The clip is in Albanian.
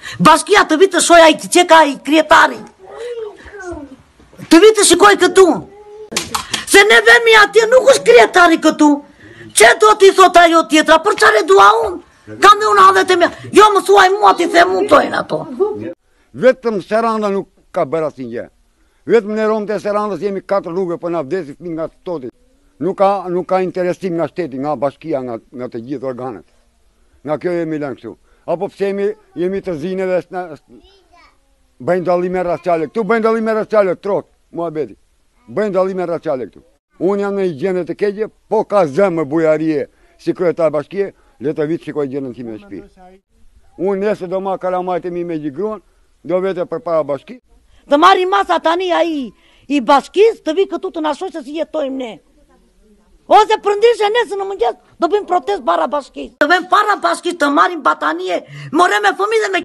Bashkia të vitë shoja i që ka i krijetari. Të vitë shikoj këtu. Se ne vemi atje nuk është krijetari këtu. Që do t'i thot ajo tjetra, për çfarë dua unë? Kam dhe unë hallet e mia. Jo më thuaj mua ti them muntojnë ato. Vetëm Seranda nuk ka bërë asnjë. Vetëm ne romët e Serandës jemi 4 rrugë po na vdesim fëmijë nga stoti. Nuk ka interesim nga shteti, nga bashkia, nga të gjithë organet. Nga kjo jemi lënë kështu. Apo pse jemi të zinëve, bëjnë dallime raciale. Këtu bëjnë dallime raciale, trok, muhabeti. Bëjnë dallime raciale këtu. Unë jam në një gjendje të keqe, po ka zemër bujarie si kryetar bashkie, le të vit shikoj gjendën time në shtëpi. Unë nesër do marr kalamajt e mi me gjigruan, do vete përpara bashkisë. Të marrim masa tani ai i bashkisë të vi këtu të na shohë se si jetojmë ne. Ose përndishe nesër në mëngjes do bëjmë protestë para bashkisë. Të vëmë para bashkisë të marrim batanie, more me fëmijë dhe me